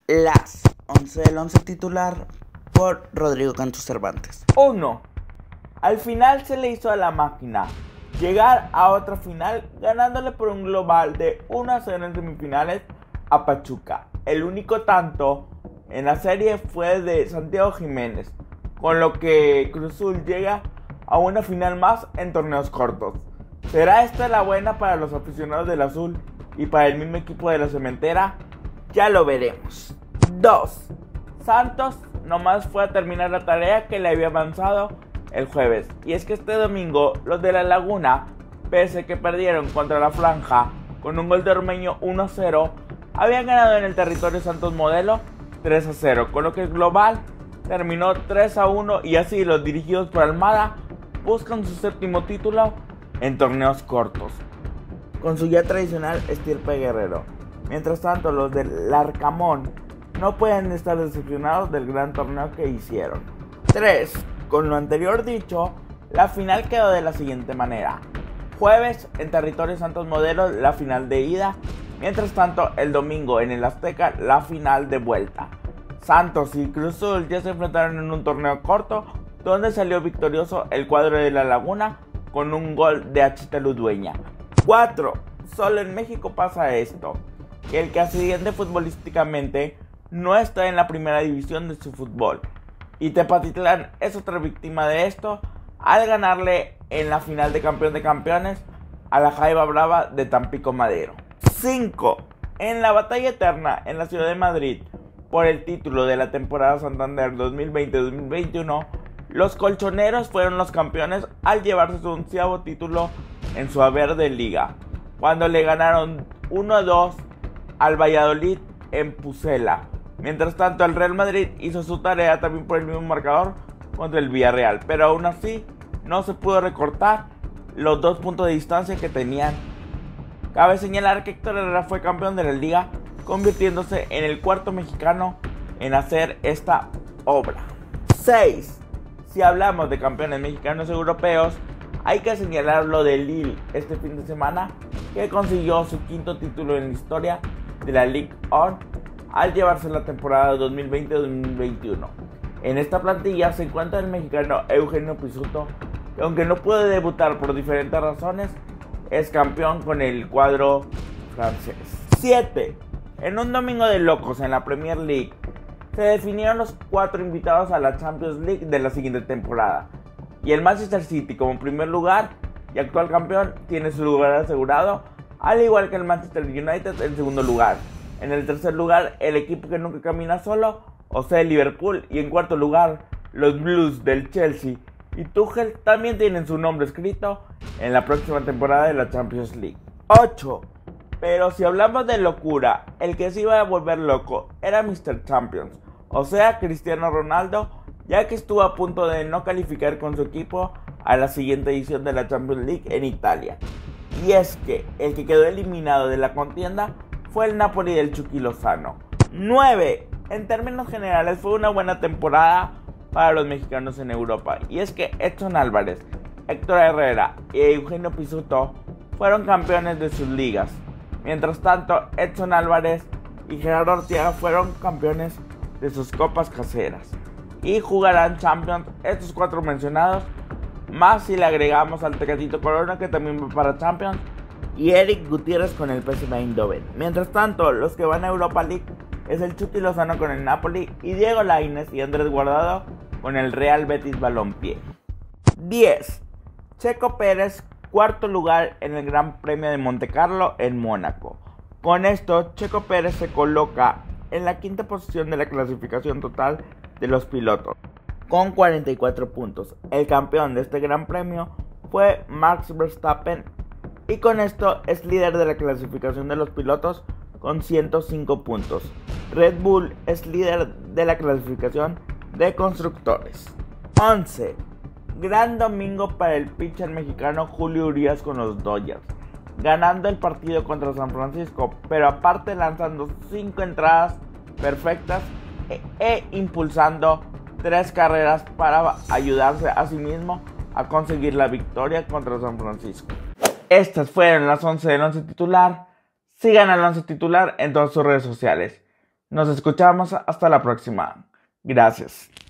Las 11 del 11 titular por Rodrigo Cantos Cervantes. 1. Al final se le hizo a la máquina llegar a otra final ganándole por un global de 1-0 en semifinales a Pachuca. El único tanto en la serie fue de Santiago Jiménez, con lo que Cruz Azul llega a una final más en torneos cortos. ¿Será esta la buena para los aficionados del azul y para el mismo equipo de la cementera? Ya lo veremos. 2. Santos nomás fue a terminar la tarea que le había avanzado el jueves. Y es que este domingo los de la Laguna, pese a que perdieron contra la Franja con un gol de Ormeño 1-0, habían ganado en el territorio Santos Modelo 3-0, con lo que el global terminó 3-1 y así los dirigidos por Almada buscan su séptimo título en torneos cortos, con su ya tradicional estirpe guerrero. Mientras tanto, los del Larcamón no pueden estar decepcionados del gran torneo que hicieron. 3. Con lo anterior dicho, la final quedó de la siguiente manera. Jueves en territorio Santos Modelo la final de ida. Mientras tanto, el domingo en el Azteca la final de vuelta. Santos y Cruz Azul ya se enfrentaron en un torneo corto donde salió victorioso el cuadro de la Laguna con un gol de Achita Ludueña. 4. Solo en México pasa esto, que el que asciende futbolísticamente no está en la primera división de su fútbol. Y Tepatitlán es otra víctima de esto al ganarle en la final de campeón de campeones a la Jaiba Brava de Tampico Madero. 5. En la batalla eterna en la ciudad de Madrid por el título de la temporada Santander 2020-2021, los colchoneros fueron los campeones al llevarse su 11º título en su haber de liga, cuando le ganaron 1-2 al Valladolid en Pucela. Mientras tanto, el Real Madrid hizo su tarea también por el mismo marcador contra el Villarreal, pero aún así no se pudo recortar los 2 puntos de distancia que tenían. Cabe señalar que Héctor Herrera fue campeón de la liga, convirtiéndose en el 4º mexicano en hacer esta obra. 6. Si hablamos de campeones mexicanos europeos, hay que señalar lo de Lille este fin de semana, que consiguió su 5º título en la historia de la Ligue 1 al llevarse la temporada 2020-2021. En esta plantilla se encuentra el mexicano Eugenio Pizzuto, que aunque no puede debutar por diferentes razones, es campeón con el cuadro francés. 7. En un domingo de locos en la Premier League, se definieron los 4 invitados a la Champions League de la siguiente temporada. Y el Manchester City, como primer lugar y actual campeón, tiene su lugar asegurado, al igual que el Manchester United en segundo lugar. En el tercer lugar, el equipo que nunca camina solo, o sea, el Liverpool. Y en cuarto lugar, los Blues del Chelsea y Tuchel también tienen su nombre escrito en la próxima temporada de la Champions League. 8. Pero si hablamos de locura, el que se iba a volver loco era Mr. Champions, o sea, Cristiano Ronaldo, ya que estuvo a punto de no calificar con su equipo a la siguiente edición de la Champions League en Italia. Y es que el que quedó eliminado de la contienda fue el Napoli del Chucky Lozano. 9. En términos generales fue una buena temporada para los mexicanos en Europa. Y es que Edson Álvarez, Héctor Herrera y Eugenio Pizzuto fueron campeones de sus ligas. Mientras tanto, Edson Álvarez y Gerardo Arteaga fueron campeones de sus copas caseras. Y jugarán Champions estos 4 mencionados, más si le agregamos al Tecatito Corona, que también va para Champions, y Eric Gutiérrez con el PSV Eindhoven. Mientras tanto, los que van a Europa League es el Chucky Lozano con el Napoli y Diego Lainez y Andrés Guardado con el Real Betis Balompié. 10. Checo Pérez, 4º lugar en el Gran Premio de Montecarlo en Mónaco. Con esto, Checo Pérez se coloca en la 5ª posición de la clasificación total de los pilotos, con 44 puntos. El campeón de este Gran Premio fue Max Verstappen, y con esto es líder de la clasificación de los pilotos con 105 puntos. Red Bull es líder de la clasificación de constructores. 11. Gran domingo para el pitcher mexicano Julio Urias con los Dodgers, ganando el partido contra San Francisco, pero aparte lanzando 5 entradas perfectas e impulsando 3 carreras para ayudarse a sí mismo a conseguir la victoria contra San Francisco. Estas fueron las 11 del 11 titular. Sigan al 11 titular en todas sus redes sociales. Nos escuchamos hasta la próxima. Gracias.